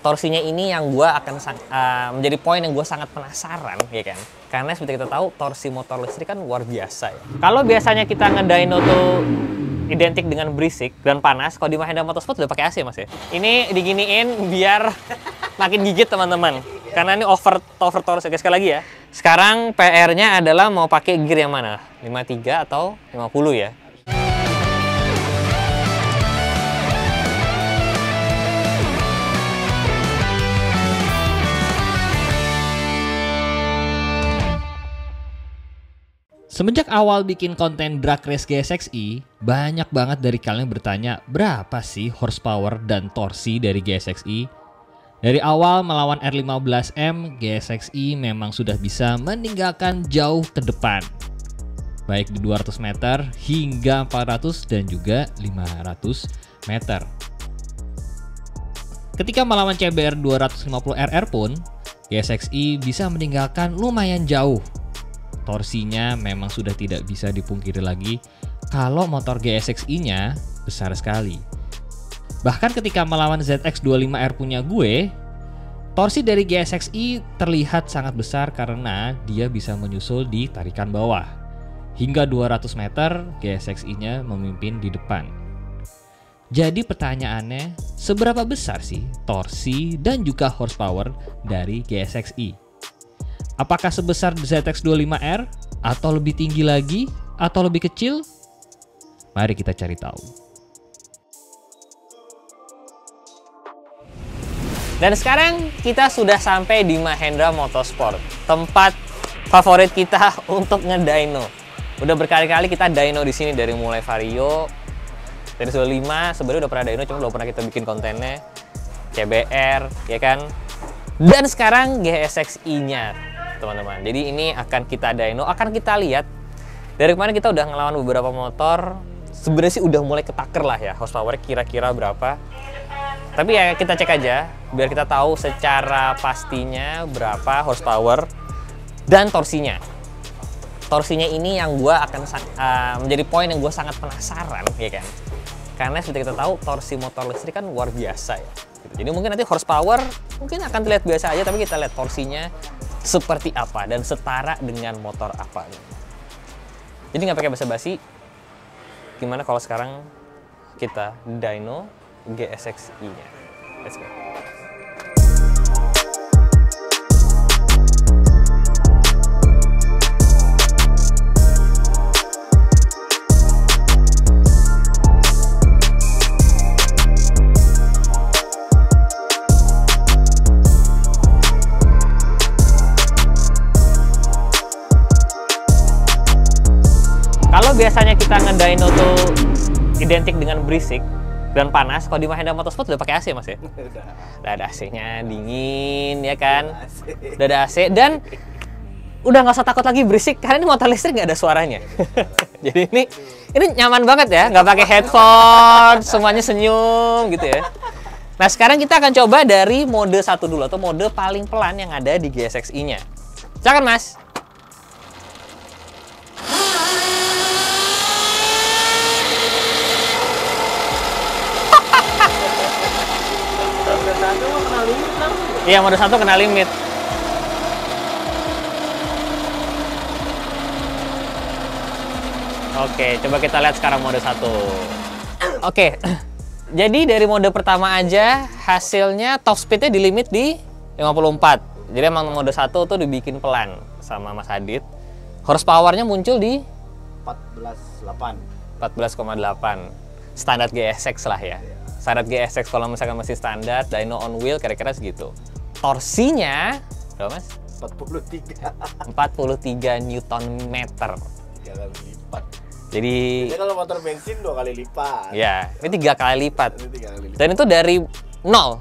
torsinya ini yang gue akan menjadi poin yang gue sangat penasaran, ya kan? Karena seperti kita tahu, torsi motor listrik kan luar biasa ya. Kalau biasanya kita ngedyno tuh identik dengan berisik dan panas, kalau di Mahindra Motorsport udah pakai AC mas ya. Ini diginiin biar makin gigit teman-teman. Karena ini over torsi. Oke, sekali lagi ya. Sekarang PR-nya adalah mau pakai gear yang mana? 53 atau 50 ya? Semenjak awal bikin konten Drag Race GSX-i, banyak banget dari kalian bertanya berapa sih horsepower dan torsi dari GSX-i. Dari awal melawan R15M, GSX-i memang sudah bisa meninggalkan jauh ke depan. Baik di 200 meter hingga 400 dan juga 500 meter. Ketika melawan CBR 250RR pun, GSX-i bisa meninggalkan lumayan jauh. Torsinya memang sudah tidak bisa dipungkiri lagi kalau motor GSX-i-nya besar sekali. Bahkan ketika melawan ZX25R punya gue, torsi dari GSX-i terlihat sangat besar karena dia bisa menyusul di tarikan bawah. Hingga 200 meter, GSX-i-nya memimpin di depan. Jadi pertanyaannya, seberapa besar sih torsi dan juga horsepower dari GSX-i? Apakah sebesar ZX25R? Atau lebih tinggi lagi? Atau lebih kecil? Mari kita cari tahu. Dan sekarang kita sudah sampai di Mahindra Motorsport, tempat favorit kita untuk ngedyno. Udah berkali-kali kita dyno di sini, dari mulai Vario, dari 5 sebenarnya udah pernah dyno, cuma belum pernah kita bikin kontennya. CBR, ya kan? Dan sekarang GSX-i-nya, teman-teman. Jadi ini akan kita dyno, akan kita lihat. Dari kemarin kita udah ngelawan beberapa motor, sebenarnya sih udah mulai ketaker lah ya, horsepower kira-kira berapa. Tapi ya kita cek aja, biar kita tahu secara pastinya berapa horsepower dan torsinya. Torsinya ini yang gue akan menjadi poin yang gue sangat penasaran, ya kan? Karena seperti kita tahu, torsi motor listrik kan luar biasa ya. Jadi mungkin nanti horsepower mungkin akan terlihat biasa aja, tapi kita lihat torsinya seperti apa dan setara dengan motor apa. Jadi nggak pakai basa-basi, gimana kalau sekarang kita dyno GSX-i-nya. Let's go. Kalau biasanya kita ngedyno tuh identik dengan berisik dan panas, kalau di Mahindra Motorsport udah pakai AC mas ya? Udah ada AC-nya, dingin ya kan? Udah ada AC dan udah nggak usah takut lagi berisik karena ini motor listrik nggak ada suaranya. Jadi ini nyaman banget ya, nggak pakai headphone, semuanya senyum gitu ya. Nah sekarang kita akan coba dari mode 1 dulu, atau mode paling pelan yang ada di GSX-i-nya. Silakan mas. Iya, mode 1 kena limit. Oke, coba kita lihat sekarang mode 1. Oke, jadi dari mode pertama aja hasilnya top speednya di limit di 54. Jadi emang mode 1 tuh dibikin pelan sama Mas Adit. Horsepowernya muncul di 14,8. Standar GSX lah ya. Standar GSX kalau misalkan masih standar, dyno on wheel kira-kira segitu. Torsinya berapa mas? 43 Newton meter. 3 kali lipat. Jadi kalau motor bensin 2 kali lipat. Ya, ini 3 kali lipat. Ini 3 kali lipat. Dan itu dari nol.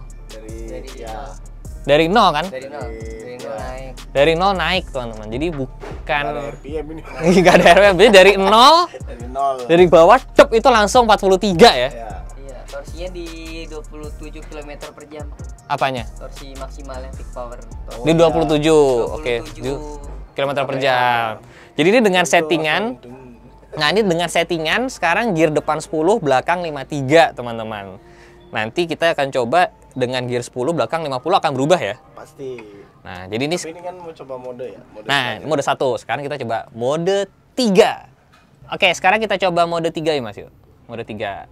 Dari nol kan? naik. Dari nol naik teman-teman. Jadi bukan RPM ini. Nggak ada RPM. Jadi dari nol. Dari bawah cep itu langsung 43 ya. Iya, torsinya di 27 km per jam. Apanya? Torsi maksimalnya peak power. Di 27. Oke, km per jam. Jadi ini dengan settingan. Nah, ini dengan settingan sekarang gear depan 10, belakang 53, teman-teman. Nanti kita akan coba dengan gear 10 belakang 50 akan berubah ya. Pasti. Nah, jadi ini Tapi ini kan mau coba mode ya. nah, mode 1. Sekarang kita coba mode 3. Oke, sekarang kita coba mode 3 ya, Mas yuk. Mode 3.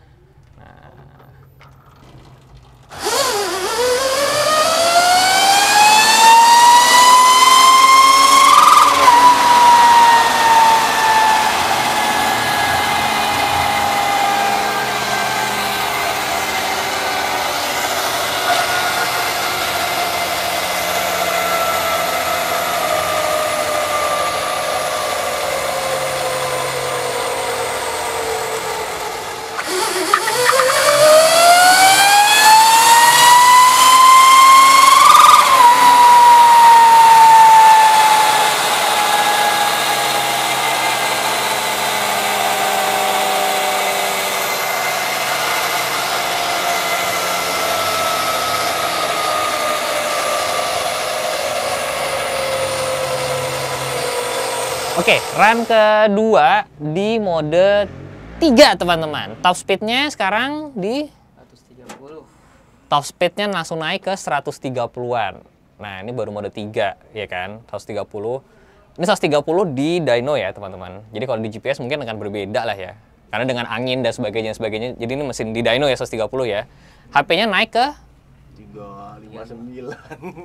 Oke, run kedua di mode 3 teman-teman. Top speednya sekarang di 130. top speednya langsung naik ke 130-an. Nah, ini baru mode 3 ya kan, 130. Ini 130 di dyno ya teman-teman. Jadi kalau di GPS mungkin akan berbeda lah ya. Karena dengan angin dan sebagainya. Jadi ini mesin di dyno ya 130 ya. HP-nya naik ke 359.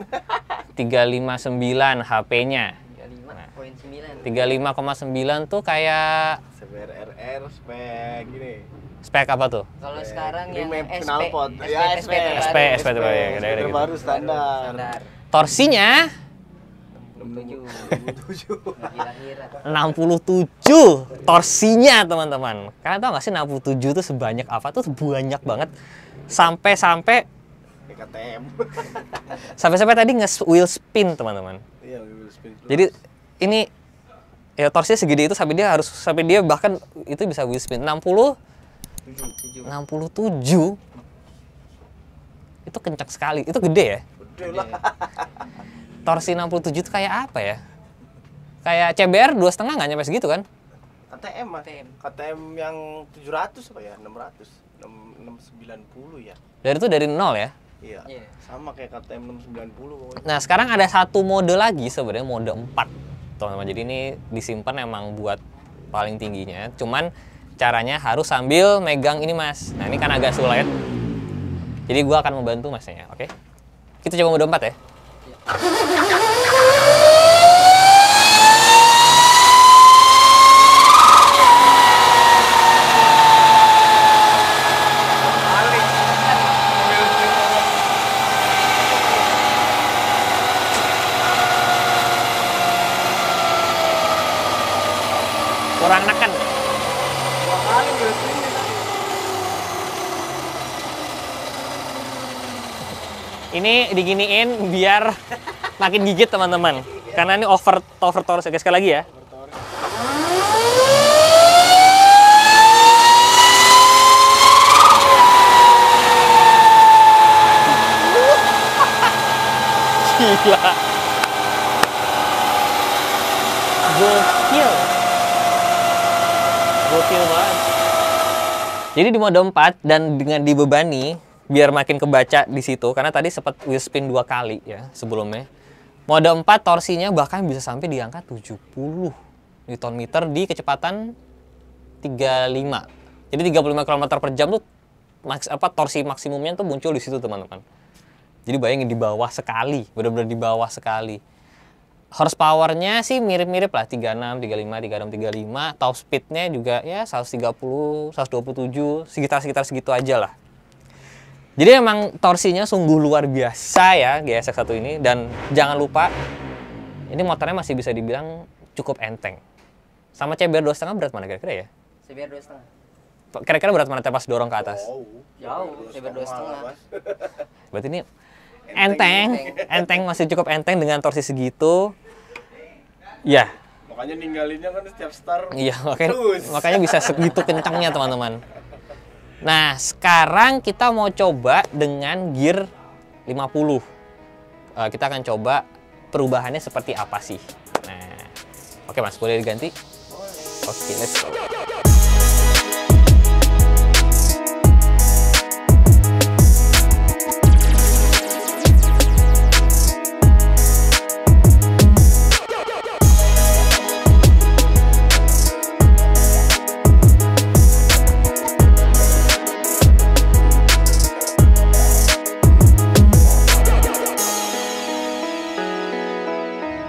359 HP-nya. 35,9. 35,9 tuh kayak CBR RR spek gini. spek apa tuh? Kalau sekarang yang remap SP, knalpot. SP, Ya, SP, SP terbaru ya, kayak gitu. terbaru standar. standar. Torsinya 67. 67. Kira-kira. 67 torsinya teman-teman. Kalian tau gak sih 67 tuh sebanyak apa? Tuh banyak banget. Sampai KTM. tadi wheel spin teman-teman. Iya, wheel spin plus. Jadi ini ya torsinya segede itu sampai dia bahkan itu bisa wheel spin 67 itu kencang sekali, itu gede ya. Gede lah. Torsi 67 itu kayak apa ya? Kayak CBR 2,5 nggak nyampe segitu kan? KTM Mas. KTM yang 700 apa ya? 600. 690 ya. Dari nol ya. Iya. Iya. Sama kayak KTM 690 pokoknya. Nah, sekarang ada satu mode lagi sebenarnya, mode 4. Teman-teman, jadi ini disimpan emang buat paling tingginya. Cuman caranya harus sambil megang ini, Mas. Nah, ini kan agak sulit. Jadi gua akan membantu Masnya, oke? Kita coba mode 4 ya. Kurang neken. Ini diginiin biar makin gigit teman-teman. Karena ini over torus. Oke, sekali lagi ya. Gila. Gokil. Gokil banget. Jadi di mode 4 dan dengan dibebani biar makin kebaca di situ karena tadi sempat wheel spin 2 kali ya sebelumnya. Mode 4 torsinya bahkan bisa sampai di angka 70 Nm di kecepatan 35. Jadi 35 km per jam tuh torsi maksimumnya tuh muncul di situ teman-teman. Jadi bayangin di bawah sekali, benar-benar di bawah sekali. Horsepower-nya sih mirip-mirip lah, 36, 35, 36, 35. Top speed-nya juga ya 130, 127, sekitar segitu aja lah. Jadi emang torsinya sungguh luar biasa ya GSX 1 ini. Dan jangan lupa, ini motornya masih bisa dibilang cukup enteng. Sama CBR 2,5 berat mana kira-kira ya? CBR 2,5. Kira-kira berat mana pas dorong ke atas? Jauh, CBR 2,5. Berarti ini enteng, masih cukup enteng dengan torsi segitu. Ya. Makanya ninggalinnya kan setiap start. Iya, makanya bisa segitu kencangnya teman-teman. Nah, sekarang kita mau coba dengan gear 50. Kita akan coba perubahannya seperti apa sih. Nah, oke Mas, boleh diganti? Oke, let's go.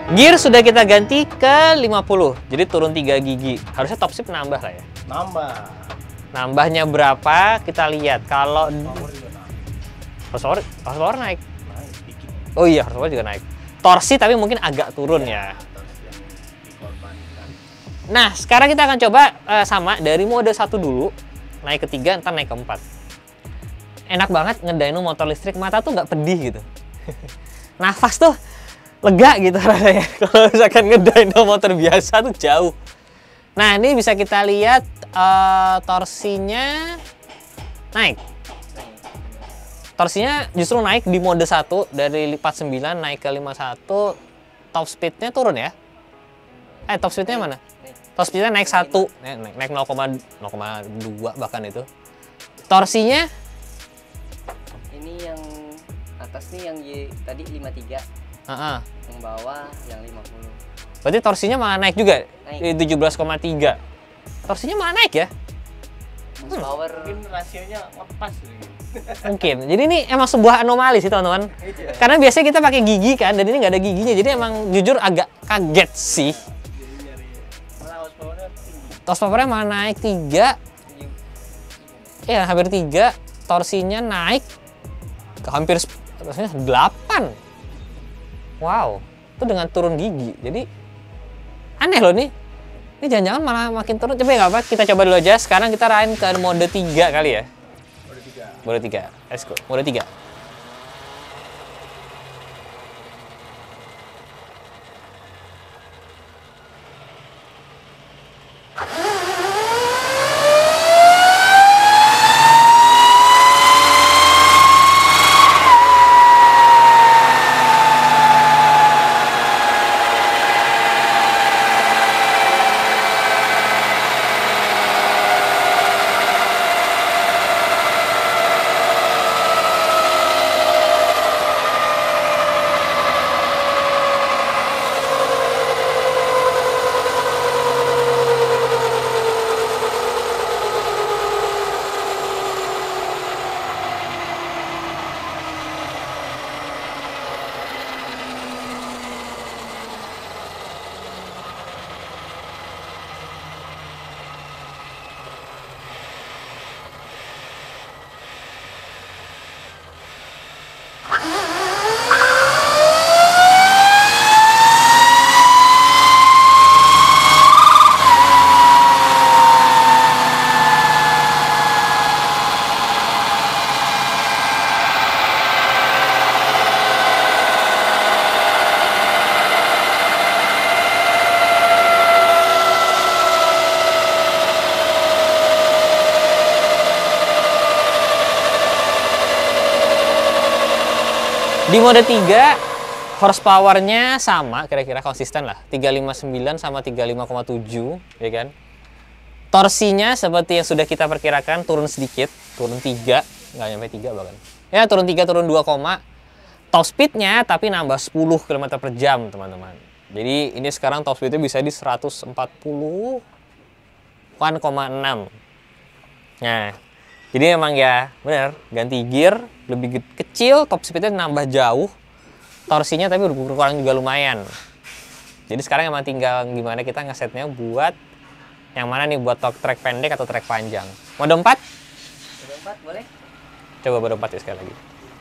Gear sudah kita ganti ke 50, jadi turun 3 gigi. Harusnya top speed nambah lah ya. Nambah. Nambahnya berapa? Kita lihat. Kalau Power juga naik. horsepower naik. Naik dikit. Oh iya, horsepower juga naik. Torsi tapi mungkin agak turun ya. Terus yang dikorbankan. Nah, sekarang kita akan coba sama dari mode 1 dulu. Naik ke 3, ntar naik ke 4. Enak banget ngedyno motor listrik, mata tuh nggak pedih gitu. Nafas tuh lega gitu rasanya. Kalau misalkan ngedyno motor biasa tuh jauh. Nah, ini bisa kita lihat torsinya naik. Torsinya justru naik di mode 1 dari 49 naik ke 51. Top speednya turun ya? Top speednya mana? Top speednya naik 1, naik 0,2 bahkan itu. Torsinya Ini yang atas nih yang tadi 53, yang bawah yang 50. berarti torsinya malah naik juga Naik. di 17,3. Torsinya malah naik ya? Power Mungkin rasionya lepas nih. Mungkin. Jadi ini emang sebuah anomali sih teman-teman. Karena biasanya kita pakai gigi kan, dan ini nggak ada giginya. Jadi emang jujur agak kaget sih. Malah horsepower-nya tinggi. Horsepower-nya malah naik 3. Ya, hampir 3. Torsinya naik ke hampir torsinya 8. Wow. Itu dengan turun gigi. Jadi aneh loh nih. Ini jangan-jangan malah makin turun. Coba ya nggak apa, kita coba dulu aja. Sekarang kita rain ke mode 3 kali ya. Mode 3. Mode 3. Let's go. Mode 3. Di mode 3 horsepower-nya sama, kira-kira konsisten lah. 359 sama 35,7, ya kan? Torsinya seperti yang sudah kita perkirakan turun sedikit, turun 3, nggak nyampe 3 bahkan. Ya, turun 3, turun 2, top speed-nya tapi nambah 10 km per jam, teman-teman. Jadi ini sekarang top speed-nya bisa di 140 1,6. Nah, jadi emang ya bener, ganti gear lebih kecil, top speednya nambah jauh, torsinya tapi berkurang juga lumayan. Jadi sekarang emang tinggal gimana kita ngesetnya buat yang mana nih, buat trek pendek atau trek panjang. Mode 4? Mode 4 boleh? Coba mode 4 ya sekali lagi.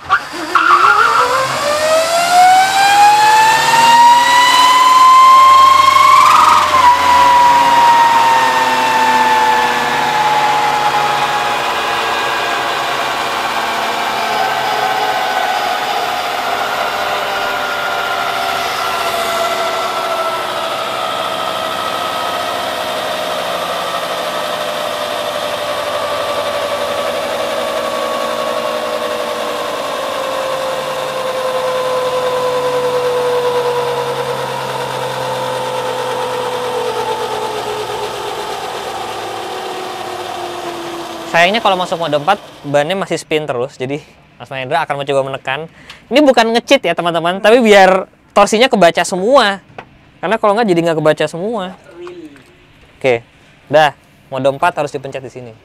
Sayangnya kalau masuk mode 4, bannya masih spin terus, jadi Mas Mahendra akan mencoba menekan. Ini bukan nge-cheat ya teman-teman, tapi biar torsinya kebaca semua. Karena kalau nggak jadi nggak kebaca semua. Oke, dah. Mode 4 harus dipencet di sini.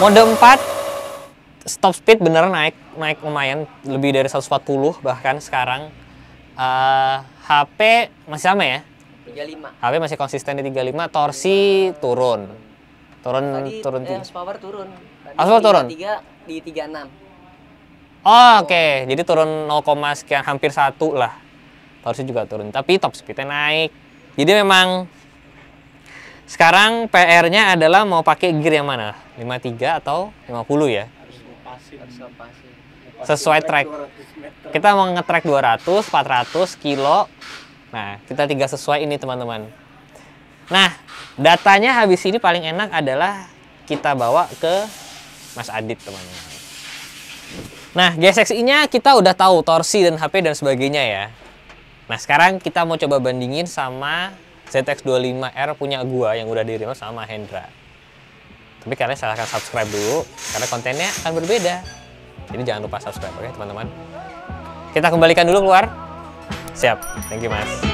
Mode 4 stop speed bener naik lumayan, lebih dari 140 bahkan sekarang. HP masih sama ya? 35. HP masih konsisten di 35, torsi turun. Tadi Turun. horsepower turun. Tadi Horsepower turun? 3 di 36. Oh, oke. Jadi turun 0, sekian, hampir 1 lah. Torsi juga turun, tapi top speednya naik. Jadi memang sekarang PR-nya adalah mau pakai gear yang mana? 53 atau 50 ya? Harus ngepasi. Sesuai track. Kita mau nge-track 200, 400 kilo. Nah, kita 3 sesuai ini teman-teman. Nah, datanya habis ini paling enak adalah kita bawa ke Mas Adit teman-teman. Nah, GSX-nya kita udah tahu torsi dan HP dan sebagainya ya. Nah, sekarang kita mau coba bandingin sama ZX25R punya gua yang udah di-remote sama Hendra. Tapi kalian silahkan subscribe dulu karena kontennya akan berbeda. Jadi jangan lupa subscribe, oke teman-teman. Kita kembalikan dulu keluar. Siap, thank you mas.